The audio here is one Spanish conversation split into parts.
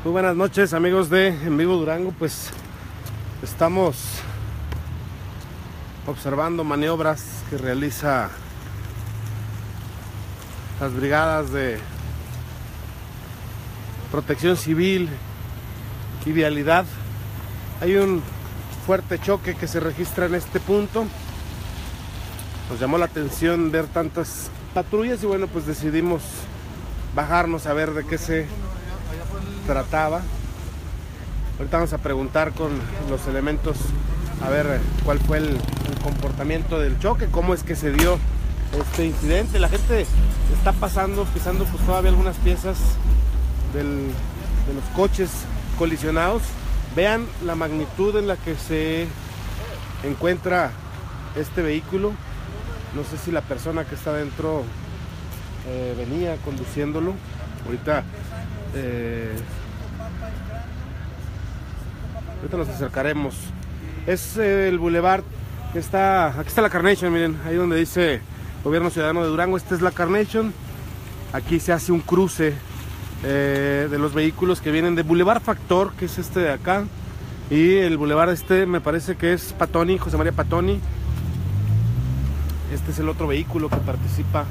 Muy buenas noches, amigos de En Vivo Durango. Pues estamos observando maniobras que realiza las brigadas de Protección Civil y Vialidad. Hay un fuerte choque que se registra en este punto. Nos llamó la atención ver tantas patrullas y bueno, pues decidimos bajarnos a ver de qué se trataba. Ahorita vamos a preguntar con los elementos a ver cuál fue el comportamiento del choque, cómo es que se dio este incidente. La gente está pisando pues todavía algunas piezas de los coches colisionados. Vean la magnitud en la que se encuentra este vehículo. No sé si la persona que está dentro venía conduciéndolo. Ahorita nos acercaremos. Es el bulevar que está, aquí está la Carnation, miren, ahí donde dice Gobierno Ciudadano de Durango. Esta es la Carnation. Aquí se hace un cruce de los vehículos que vienen de Boulevard Factor, que es este de acá, y el bulevar me parece que es Patoni, José María Patoni. Este es el otro vehículo que participa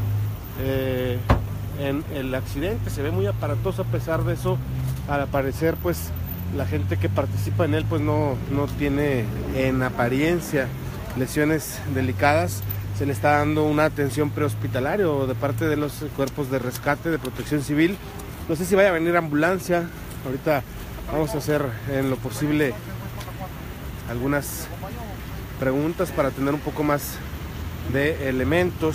en el accidente. Se ve muy aparatoso. A pesar de eso, al parecer pues la gente que participa en él pues no tiene en apariencia lesiones delicadas. Se le está dando una atención prehospitalaria de parte de los cuerpos de rescate de Protección Civil. No sé si vaya a venir ambulancia. Ahorita vamos a hacer en lo posible algunas preguntas para tener un poco más de elementos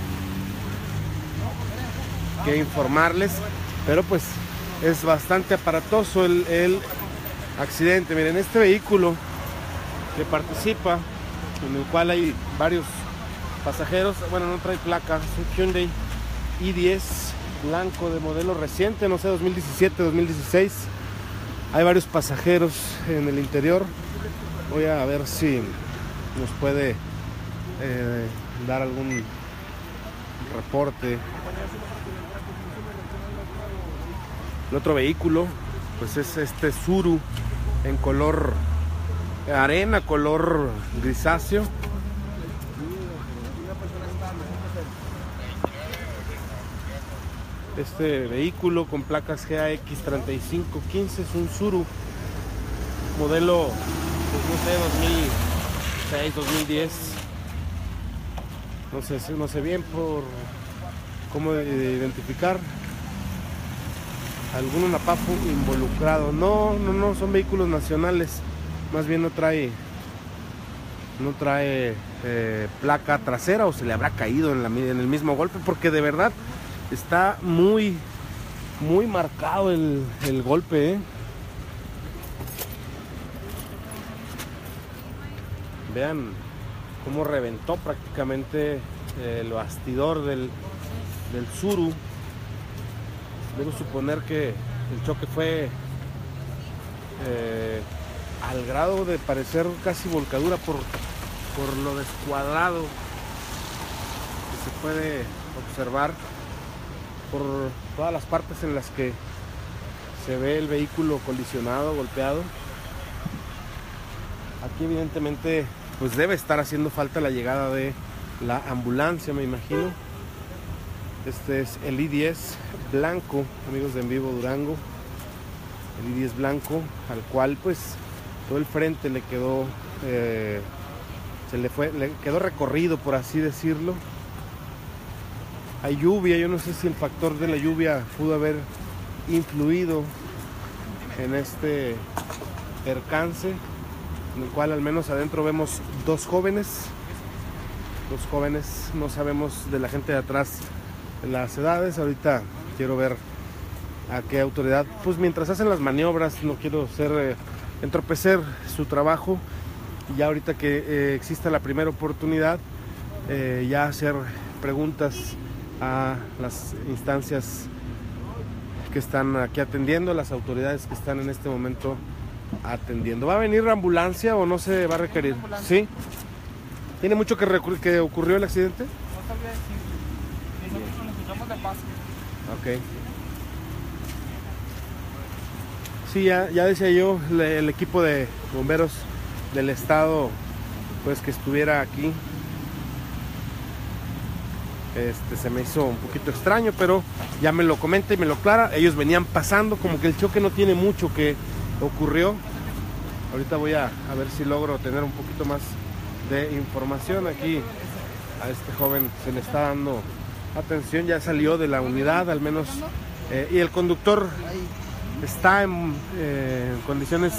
que informarles, pero pues es bastante aparatoso el accidente. Miren, este vehículo que participa, en el cual hay varios pasajeros, bueno, no trae placa, es un Hyundai i10 blanco de modelo reciente, no sé, 2017, 2016. Hay varios pasajeros en el interior. Voy a ver si nos puede dar algún reporte. El otro vehículo pues es este Tsuru en color arena, color grisáceo. Este vehículo con placas GAX3515 es un Tsuru modelo, pues no sé, 2006, 2010. No sé bien por cómo identificar algún napafu involucrado. No, son vehículos nacionales. Más bien no trae placa trasera, o se le habrá caído en el mismo golpe, porque de verdad está muy marcado el golpe, Vean cómo reventó prácticamente el bastidor del Tsuru. Debo suponer que el choque fue al grado de parecer casi volcadura por lo descuadrado que se puede observar por todas las partes en las que se ve el vehículo colisionado, golpeado. Aquí evidentemente pues debe estar haciendo falta la llegada de la ambulancia, me imagino. Este es el i10 blanco, amigos de En Vivo Durango. El i10 blanco, al cual pues todo el frente le quedó le quedó recorrido, por así decirlo. Hay lluvia, yo no sé si el factor de la lluvia pudo haber influido en este percance, en el cual al menos adentro vemos dos jóvenes, no sabemos de la gente de atrás las edades. Ahorita quiero ver a qué autoridad, pues mientras hacen las maniobras, no quiero entorpecer su trabajo, y ya ahorita que exista la primera oportunidad, ya hacer preguntas a las instancias que están aquí atendiendo, las autoridades que están en este momento atendiendo. ¿Va a venir la ambulancia o no se va a requerir? ¿Sí? ¿Tiene mucho que ocurrió el accidente? No sabría decir. Nosotros lo escuchamos de paso. Ok. Sí, ya decía yo, el equipo de bomberos del estado, pues que estuviera aquí, se me hizo un poquito extraño, pero ya me lo comenta y me lo aclara. Ellos venían pasando, como que el choque no tiene mucho que ocurrió. Ahorita voy a ver si logro tener un poquito más de información. Aquí a este joven se le está dando atención, ya salió de la unidad al menos, y el conductor está en condiciones,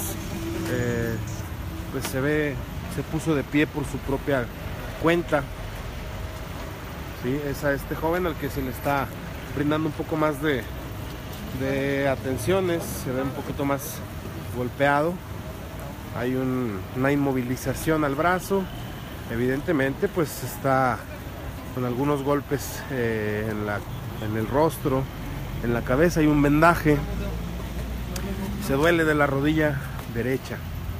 pues se puso de pie por su propia cuenta. Sí, es a este joven al que se le está brindando un poco más de atenciones, se ve un poquito más golpeado, hay una inmovilización al brazo, evidentemente pues está con algunos golpes en el rostro, en la cabeza, hay un vendaje, se duele de la rodilla derecha.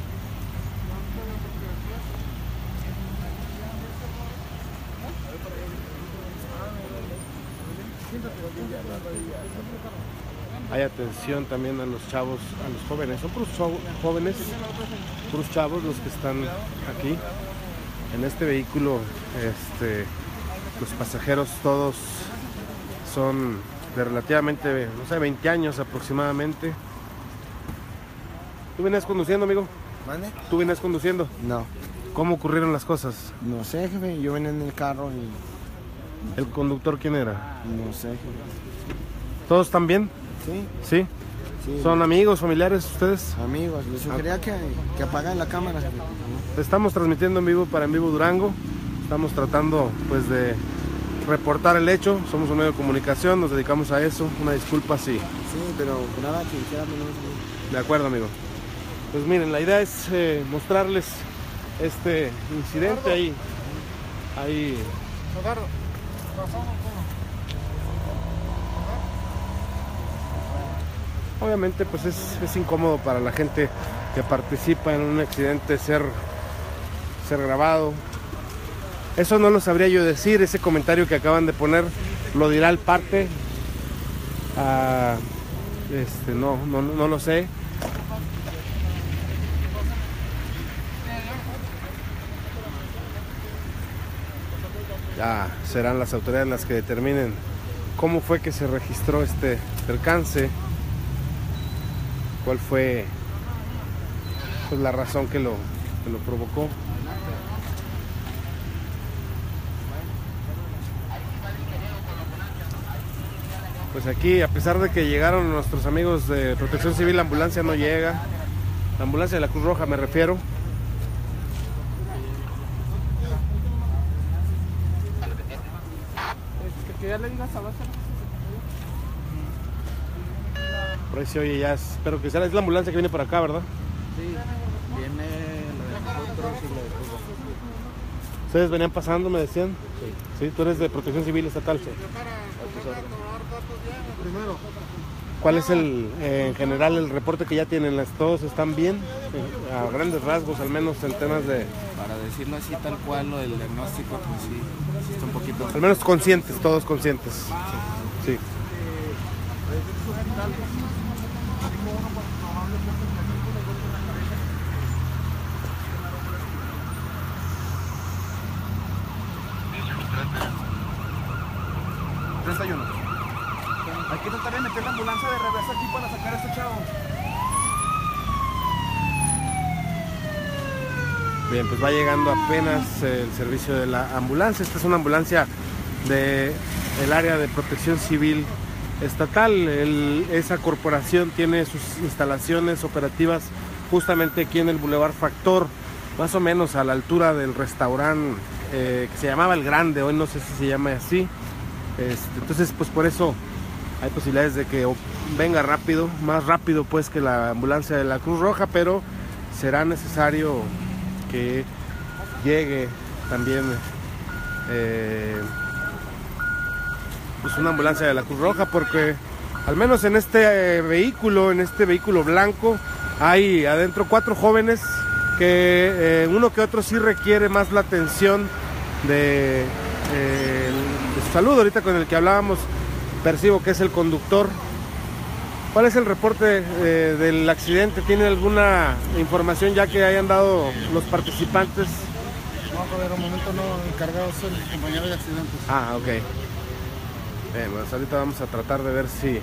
Hay atención también a los chavos, a los jóvenes. Son puros jóvenes, puros chavos los que están aquí en este vehículo. Los pasajeros todos son de relativamente, no sé, 20 años aproximadamente. ¿Tú venías conduciendo, amigo? ¿Mande? ¿Tú venías conduciendo? No. ¿Cómo ocurrieron las cosas? No sé, jefe. Yo venía en el carro y... ¿El conductor quién era? No sé, jefe. ¿Todos están bien? Sí. ¿Sí? Sí. ¿Son amigos, familiares ustedes? Amigos. Les sugería que apaguen la cámara, jefe. Estamos transmitiendo en vivo para En Vivo Durango. Estamos tratando pues de reportar el hecho. Somos un medio de comunicación, nos dedicamos a eso. Una disculpa si... Sí, pero nada que dijera menos. De acuerdo, amigo. Pues miren, la idea es mostrarles este incidente ahí. Obviamente pues es incómodo para la gente que participa en un accidente ser grabado. Eso no lo sabría yo decir, ese comentario que acaban de poner lo dirá el parte. No lo sé. Ya serán las autoridades las que determinen cómo fue que se registró este percance, cuál fue pues la razón que lo provocó. Pues aquí, a pesar de que llegaron nuestros amigos de Protección Civil, la ambulancia no llega. La ambulancia de la Cruz Roja me refiero. Por ahí se oye ya, espero que sea. Es la ambulancia que viene para acá, ¿verdad? Sí, viene la de nosotros y la de todos. ¿Ustedes venían pasando, me decían? Sí. ¿Sí? ¿Tú eres de Protección Civil estatal? Sí. Primero. ¿Cuál es en general el reporte que ya tienen? ¿Todos están bien? A grandes rasgos, al menos en temas de... Para decirlo así, tal cual, lo del diagnóstico, pues sí está un poquito... Al menos conscientes, todos conscientes. Sí. Hay que tratar de meter la ambulancia de reversa aquí para sacar a este chavo. Bien, pues va llegando apenas el servicio de la ambulancia. Esta es una ambulancia del área de Protección Civil estatal. Esa corporación tiene sus instalaciones operativas justamente aquí en el Boulevard Factor, más o menos a la altura del restaurante que se llamaba El Grande, hoy no sé si se llama así. Entonces pues por eso hay posibilidades de que venga rápido, más rápido pues que la ambulancia de la Cruz Roja, pero será necesario que llegue también pues una ambulancia de la Cruz Roja, porque al menos en este vehículo blanco hay adentro 4 jóvenes que uno que otro sí requiere más la atención de su salud. Ahorita con el que hablábamos percibo que es el conductor, ¿Cuál es el reporte del accidente? ¿Tiene alguna información ya que hayan dado los participantes? No, por el momento no, encargado es el compañero de accidentes. Ah, ok. Bien, pues ahorita vamos a tratar de ver si...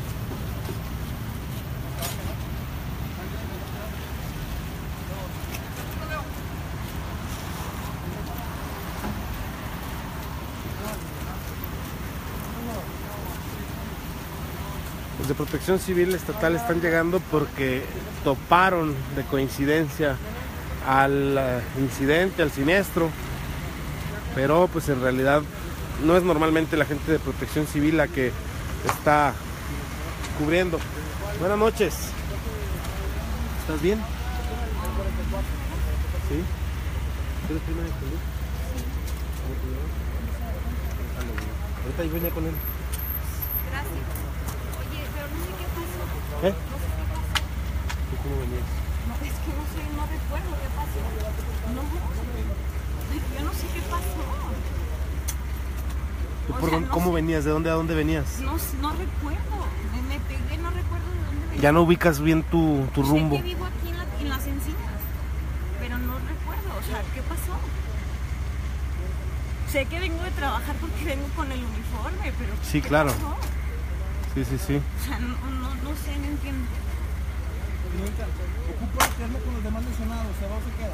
Los de Protección Civil Estatal están llegando porque toparon de coincidencia al incidente, al siniestro, pero pues en realidad no es normalmente la gente de Protección Civil la que está cubriendo. Buenas noches. ¿Estás bien? ¿Sí? ¿Eres prima de Julio? ¿Cómo te llamas? Ahorita yo venía con él. Gracias. Oye, pero no sé qué pasó. ¿Eh? No sé qué pasó. ¿Tú cómo venías? No, es que no sé, no recuerdo qué pasó. No, yo no sé qué pasó. ¿Tú O por sea, dónde- no ¿Cómo sé. venías? ¿De dónde a dónde venías? No recuerdo. Me pegué, no recuerdo de dónde venía. Ya no ubicas bien tu rumbo. Sé que vivo aquí en las encinas, pero no recuerdo. O sea, ¿qué pasó? Sé que vengo de trabajar porque vengo con el uniforme, pero Sí, ¿qué claro. pasó? Sí. O sea, no sé, no entiendo. Señorita, ocupa quedarme con los demás lesionados, ¿se va o se queda?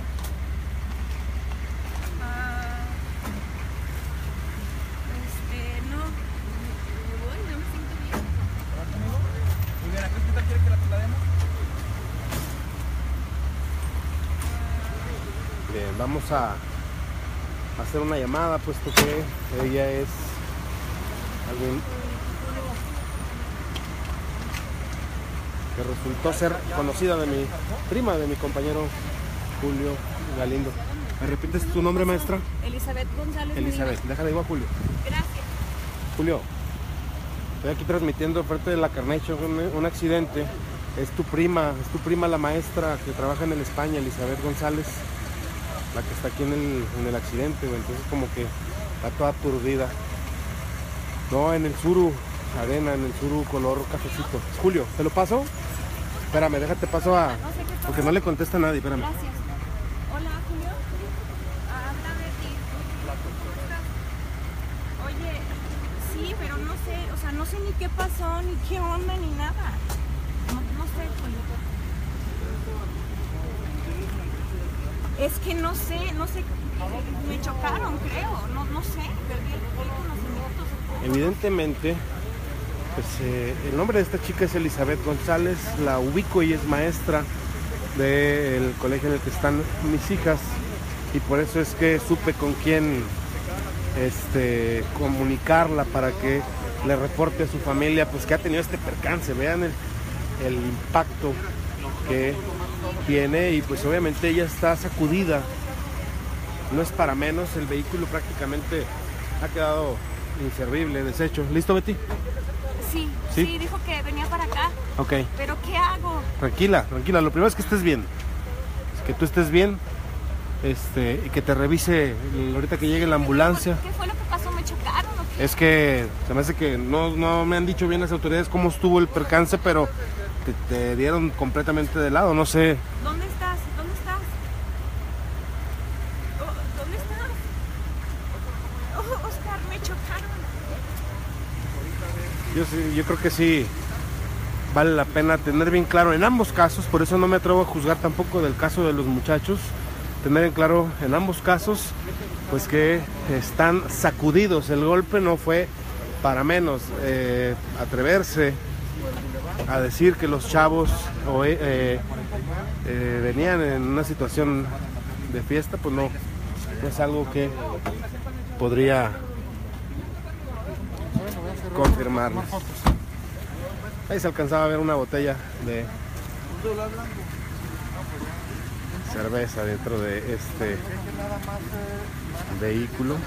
No, me voy, no me siento bien. ¿Va conmigo? Muy bien, ¿a qué hospital quiere que la traslademos? Bien, vamos a hacer una llamada puesto que ella es alguien que resultó ser conocida de mi prima, de mi compañero Julio Galindo. ¿Me repites tu nombre, maestra? Elizabeth González. Elizabeth, déjale igual a Julio. Gracias. Julio, estoy aquí transmitiendo frente de la Carnation un accidente. Es tu prima la maestra que trabaja en el España, Elizabeth González, la que está aquí en el accidente, güey. Entonces como que está toda aturdida. No, en el suru, arena, en el suru color cafecito. Julio, ¿te lo paso? Espérame, déjate paso a... No sé qué pasó. Porque no le contesta a nadie, espérame. Gracias. Hola, Julio. Habla Betty. ¿Cómo estás? Oye, sí, pero no sé, o sea, no sé ni qué pasó, ni qué onda, ni nada. No sé, Julio. Es que no sé, me chocaron, creo, no sé, perdí el conocimiento. Evidentemente, pues el nombre de esta chica es Elizabeth González, la ubico y es maestra del colegio en el que están mis hijas y por eso es que supe con quién comunicarla para que le reporte a su familia pues que ha tenido este percance. Vean el impacto que tiene y pues obviamente ella está sacudida, no es para menos, el vehículo prácticamente ha quedado inservible, deshecho. ¿Listo, Betty? Sí, ¿Sí? sí, dijo que venía para acá, Ok, pero ¿qué hago? tranquila, lo primero es que estés bien, que tú estés bien, y que te revise ahorita que llegue la ambulancia. ¿Qué fue lo que pasó? ¿Me chocaron o qué? Es que se me hace que no me han dicho bien las autoridades cómo estuvo el percance, pero te dieron completamente de lado, no sé. ¿Dónde estás? ¿Dónde estás? ¿Dónde estás? Oscar, me chocaron. Yo creo que sí vale la pena tener bien claro en ambos casos, por eso no me atrevo a juzgar tampoco del caso de los muchachos, tener en claro en ambos casos pues que están sacudidos, el golpe no fue para menos, atreverse a decir que los chavos venían en una situación de fiesta, pues no es algo que podría confirmarles. Ahí se alcanzaba a ver una botella de cerveza dentro de este vehículo.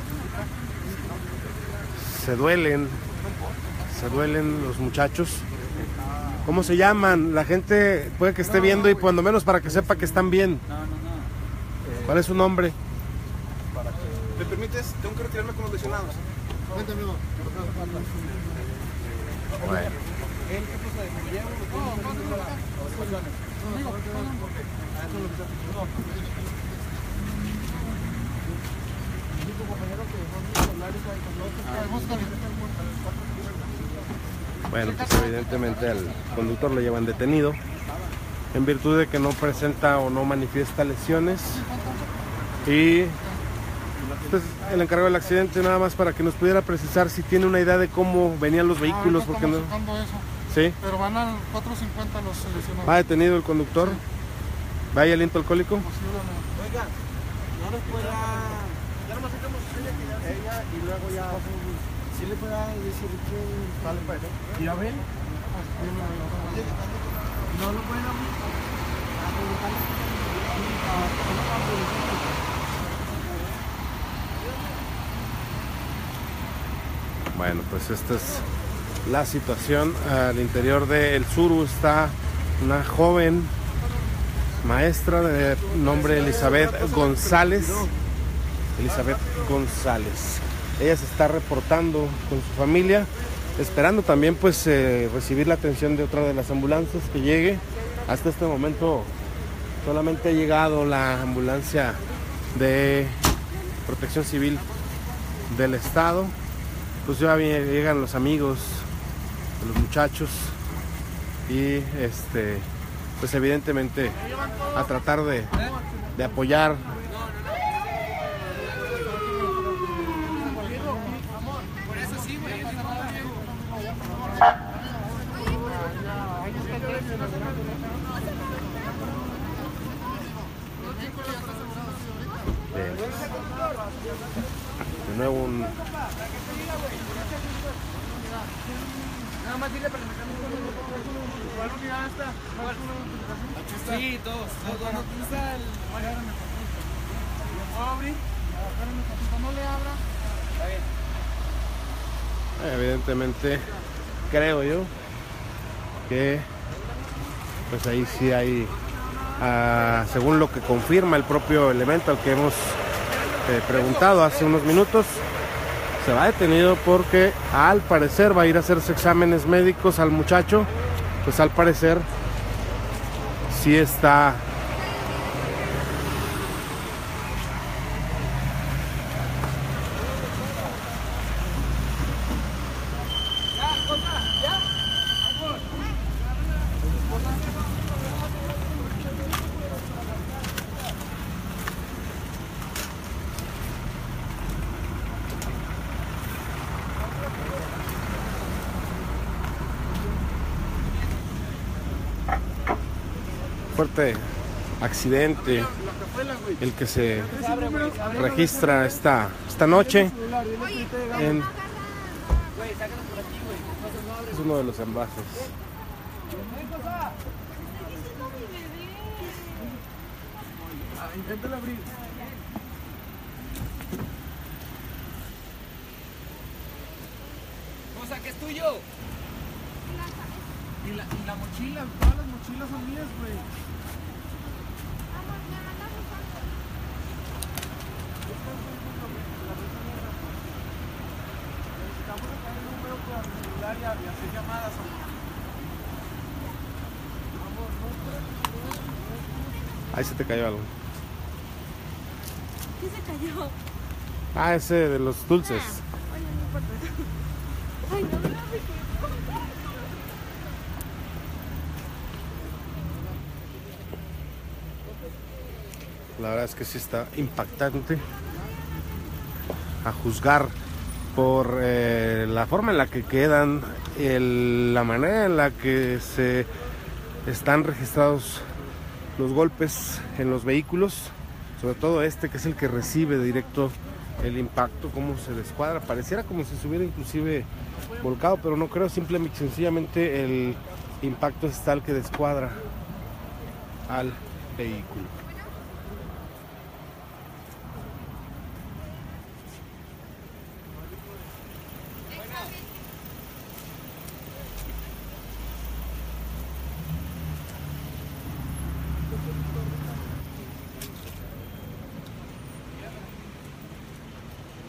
Se duelen los muchachos. ¿Cómo se llaman? La gente puede que esté viendo y cuando menos para que sepa que están bien. ¿Cuál es su nombre? ¿Me permites? Tengo que retirarme con los lesionados. Cuéntame. Bueno. ¿Él qué cosa de me llevo? Bueno, pues evidentemente al conductor lo llevan detenido en virtud de que no presenta o no manifiesta lesiones. Y pues, el encargado del accidente, nada más para que nos pudiera precisar si tiene una idea de cómo venían los vehículos, porque no. Eso, Sí. pero van al 450 los seleccionados. ¿Va detenido el conductor? ¿Va ahí aliento alcohólico? Posiblemente. Oiga, no les pueda... Ya nomás sacamos ella y luego ya... Sí le pueda decir que... Vale, pues. ¿Y a ver? No lo pueden abrir. Bueno, pues esta es la situación. Al interior del Tsuru está una joven maestra de nombre Elizabeth González. Elizabeth González. Ella se está reportando con su familia, esperando también pues recibir la atención de otra de las ambulancias que llegue. Hasta este momento solamente ha llegado la ambulancia de Protección Civil del Estado. Pues ya llegan los amigos de los muchachos y pues evidentemente a tratar de apoyar. De nuevo un... Nada más dile para que me cambie ¿cuál unidad está? Sí, todos. ¿Dónde está el...? ¿Puedo abrir? No le abra. Evidentemente creo yo que pues ahí sí hay, según lo que confirma el propio elemento al que hemos preguntado hace unos minutos, se va detenido porque al parecer va a ir a hacerse exámenes médicos al muchacho. Pues al parecer sí está fuerte accidente el que se registra esta noche en, es uno de los envases. Inténtalo abrir. Cosa que es tuyo. Y la mochila, todas las mochilas son mías, güey. Necesitamos sacar el número para celular y hacer llamadas. Ahí se te cayó algo. ¿Qué se cayó? Ah, ese de los dulces. Oye, no importa. Ay, no me lo La verdad es que sí está impactante, a juzgar por la forma en la que quedan, la manera en la que se están registrados los golpes en los vehículos, sobre todo este que es el que recibe directo el impacto, cómo se descuadra. Pareciera como si se hubiera inclusive volcado, pero no creo, simplemente sencillamente el impacto es tal que descuadra al vehículo.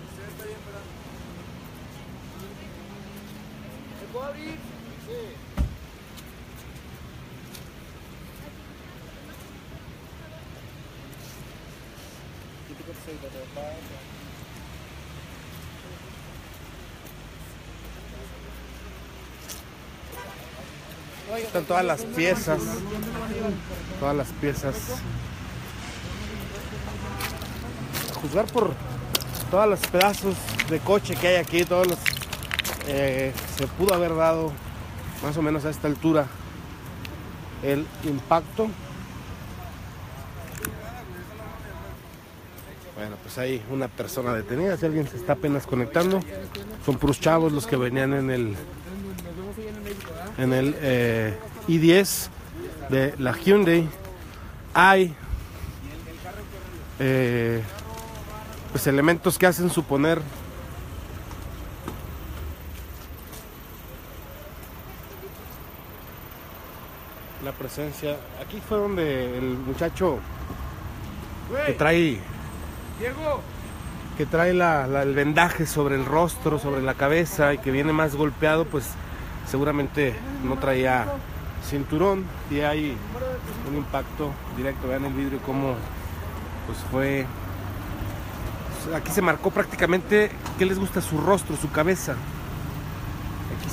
¿Puedo abrir? Sí. Están todas las piezas. Todas las piezas. A juzgar por todos los pedazos de coche que hay aquí, todos los se pudo haber dado más o menos a esta altura el impacto. Bueno, pues hay una persona detenida, si alguien se está apenas conectando. Son puros chavos los que venían en el i10 de la Hyundai. Hay pues elementos que hacen suponer la presencia. Aquí fue donde el muchacho que trae el vendaje sobre el rostro, sobre la cabeza, y que viene más golpeado, pues seguramente no traía cinturón y hay un impacto directo. Vean el vidrio como pues fue. Aquí se marcó prácticamente, ¿qué les gusta? Su rostro, su cabeza. Aquí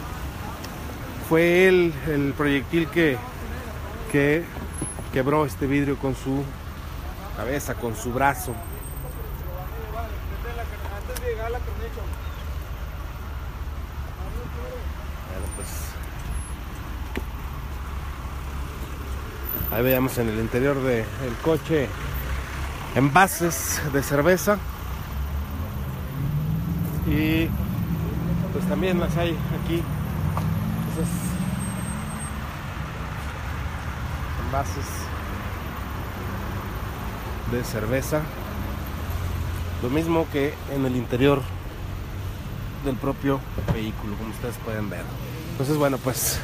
fue el proyectil que quebró este vidrio con su cabeza, con su brazo. Bueno, pues ahí veíamos en el interior del coche envases de cerveza y pues también las hay aquí, esos envases de cerveza, lo mismo que en el interior del propio vehículo, como ustedes pueden ver. Entonces, bueno, pues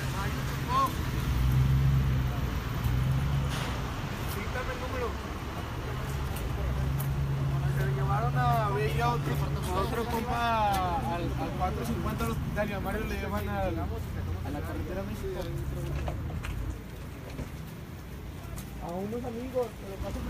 otro compa al 450 al hospital y a Mario le llevan a la carretera México. A unos amigos, pero pasa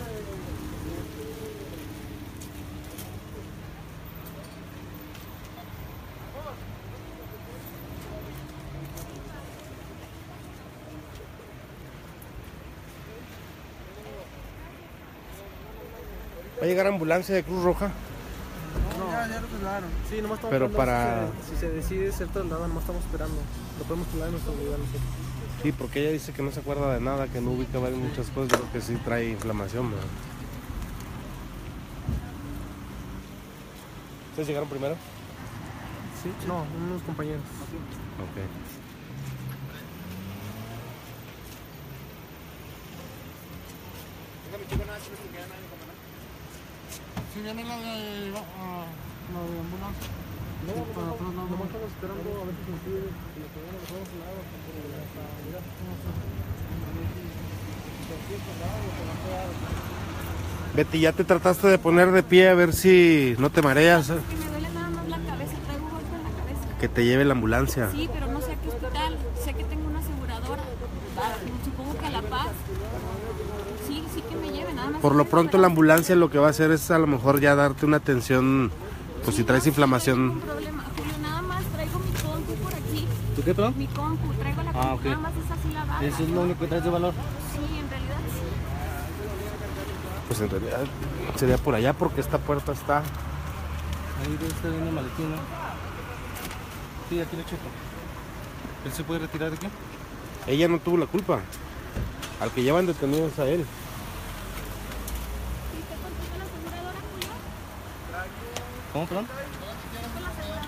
va a llegar ambulancia de Cruz Roja. ya lo trasladaron. Sí, nomás estamos Pero esperando si se decide ser trasladado, nomás estamos esperando. Lo podemos trasladar en nuestro lugar nosotros. Sí, porque ella dice que no se acuerda de nada, que no ubica muchas cosas, yo creo que sí trae inflamación, ¿verdad? ¿Ustedes llegaron primero? Sí, no, unos compañeros. Ok. Si viene la de ambulancia. No, nomás estamos esperando a ver si se incluye y lo que viene lo podemos lado Betty, ¿ya te trataste de poner de pie a ver si no te mareas? Que me duele nada más la cabeza, traigo un golpe en la cabeza. Que te lleve la ambulancia. Sí, pero no sé a qué hospital. Sé que tengo una aseguradora. Supongo que a La Paz. Sí, sí que me lleve, nada más. Por lo pronto la ambulancia lo que va a hacer es a lo mejor ya darte una atención, pues si traes inflamación. No hay problema, Julio, nada más traigo mi compu por aquí. ¿Tú qué, perdón? Mi compu, traigo la compu, ok. nada más es así la baja. Eso es lo único que traes de valor. Sí, en realidad sí. Pues en realidad sería por allá porque esta puerta está. Ahí está viendo el maletín, ¿no? Sí, aquí le checo. ¿Él se puede retirar de aquí? Ella no tuvo la culpa. Al que llevan detenido es a él. ¿Y te contestó la aseguradora, Julio? ¿Cómo, perdón? ¿Con la aseguradora?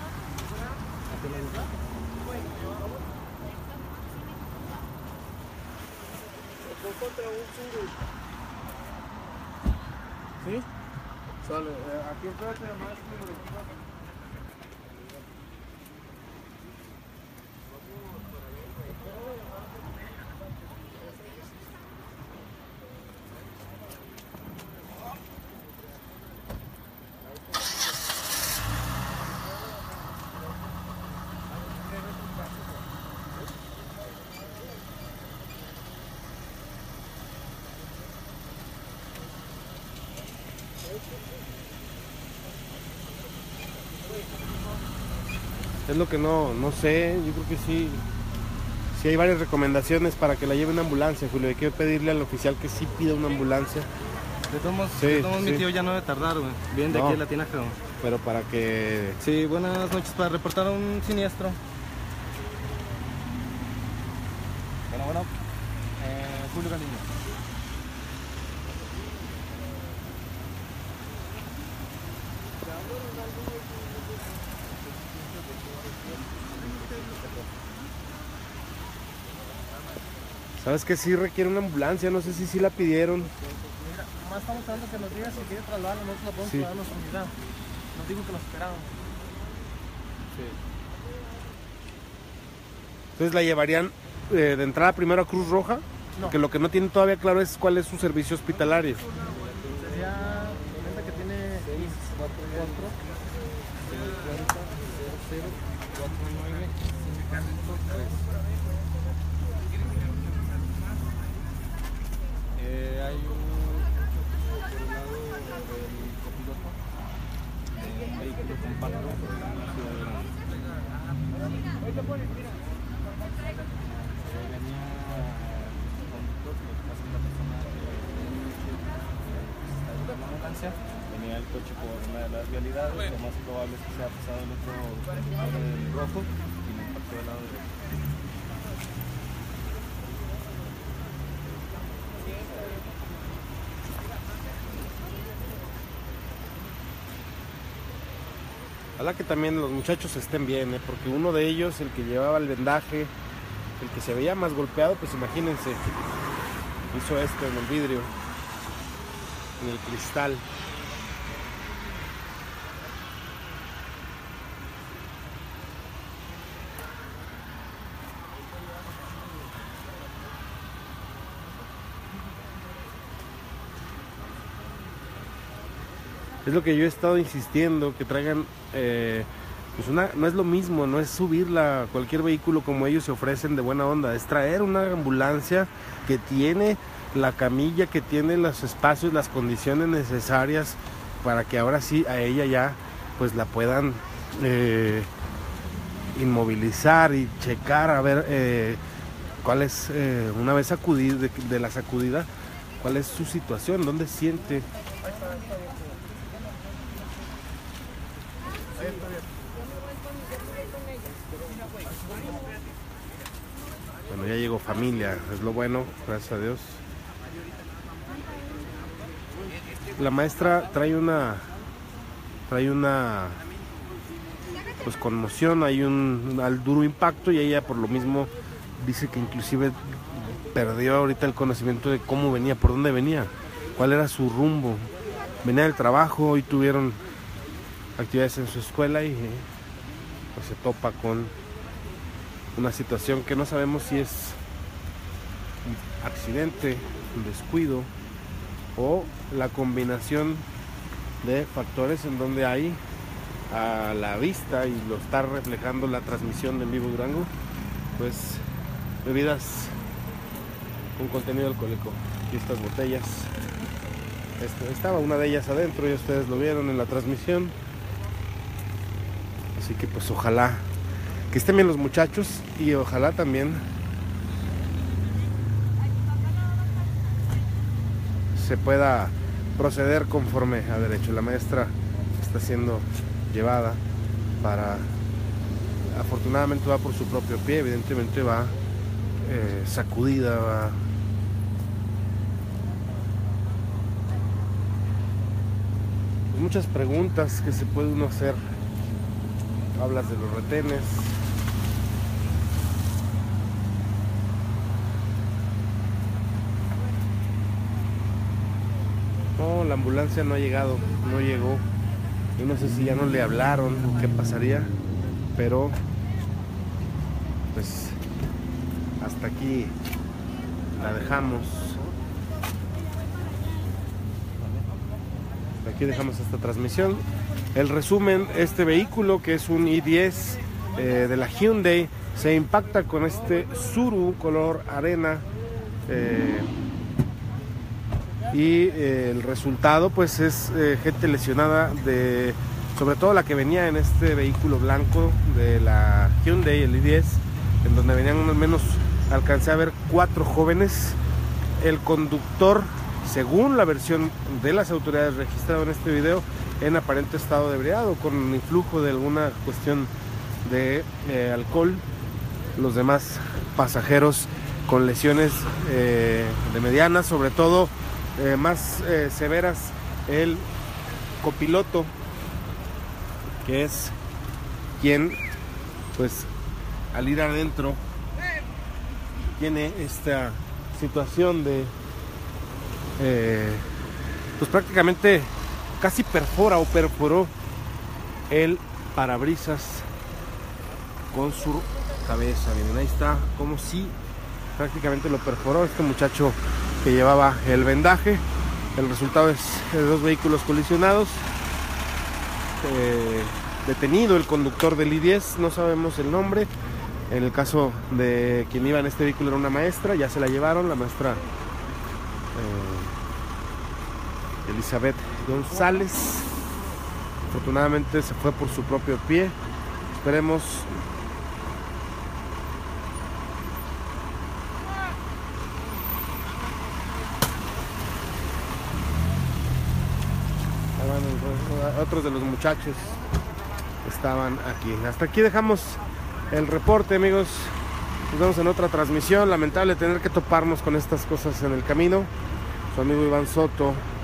¿Sí? Sale, aquí espérate más. Es lo que no sé, yo creo que sí. Sí hay varias recomendaciones para que la lleve una ambulancia, Julio. Hay que pedirle al oficial que sí pida una ambulancia. De todos modos, Sí, mi sí. tío ya no debe tardar, güey. Vienen de No. aquí de la Tinaja, güey. Pero para que... Sí, buenas noches, para reportar un siniestro. Bueno. Julio Galindo. ¿Sabes que sí requiere una ambulancia? No sé si sí la pidieron. Mira, nomás estamos esperando que nos diga si quiere trasladarla, nosotros la podemos Sí. trasladar a nuestra unidad. Nos dijo que nos esperaban. Entonces la llevarían de entrada primero a Cruz Roja. No. Que lo que no tienen todavía claro es cuál es su servicio hospitalario. Sería, comenta que tiene 644 50 0049 53. Hay un por el lado del copiloto de un vehículo compacto en la ciudad de Granada. Venía el conductor, lo que pasa es que la persona está en la ambulancia, venía el coche por una de las vialidades, lo más probable es que sea pasado el otro conductor del rojo y le impactó del lado derecho. Ojalá que también los muchachos estén bien, porque uno de ellos, el que llevaba el vendaje, el que se veía más golpeado, pues imagínense, hizo esto en el vidrio, en el cristal. Es lo que yo he estado insistiendo, que traigan, pues no es lo mismo, no es subirla a cualquier vehículo como ellos se ofrecen de buena onda, es traer una ambulancia que tiene la camilla, que tiene los espacios, las condiciones necesarias para que ahora sí a ella ya pues la puedan inmovilizar y checar a ver cuál es, una vez sacudida, de la sacudida, cuál es su situación, dónde siente. Bueno, ya llegó familia, es lo bueno, gracias a Dios. La maestra trae una pues conmoción, hay un duro impacto y ella por lo mismo dice que inclusive perdió ahorita el conocimiento de cómo venía, por dónde venía, cuál era su rumbo. Venía del trabajo, hoy tuvieron actividades en su escuela y pues se topa con una situación que no sabemos si es un accidente, un descuido o la combinación de factores en donde hay a la vista, y lo está reflejando la transmisión de En Vivo Durango, pues bebidas con contenido alcohólico. Aquí estas botellas, estaba una de ellas adentro y ustedes lo vieron en la transmisión, así que pues ojalá que estén bien los muchachos y ojalá también se pueda proceder conforme a derecho. La maestra está siendo llevada para, afortunadamente va por su propio pie, evidentemente va sacudida, va muchas preguntas que se puede uno hacer. Hablas de los retenes, no, la ambulancia no ha llegado, no llegó. Yo no sé si ya no le hablaron o qué pasaría, pero pues hasta aquí la dejamos. Aquí dejamos esta transmisión. El resumen: este vehículo, que es un i10 de la Hyundai, se impacta con este Tsuru color arena y el resultado pues es gente lesionada, sobre todo la que venía en este vehículo blanco de la Hyundai, el i10, en donde venían al menos, alcancé a ver 4 jóvenes. El conductor, según la versión de las autoridades registrado en este video, en aparente estado de ebriedad o con influjo de alguna cuestión de alcohol. Los demás pasajeros con lesiones de medianas, sobre todo más severas el copiloto, que es quien pues al ir adentro tiene esta situación de pues prácticamente casi perforó el parabrisas con su cabeza. Miren, ahí está, como si prácticamente lo perforó este muchacho que llevaba el vendaje. El resultado es de 2 vehículos colisionados. Detenido el conductor del i10, no sabemos el nombre. En el caso de quien iba en este vehículo era una maestra, ya se la llevaron, la maestra Elizabeth González. Afortunadamente se fue por su propio pie. Esperemos otros de los muchachos estaban aquí. Hasta aquí dejamos el reporte, amigos. Nos vemos en otra transmisión. Lamentable tener que toparnos con estas cosas en el camino. Su amigo Iván Soto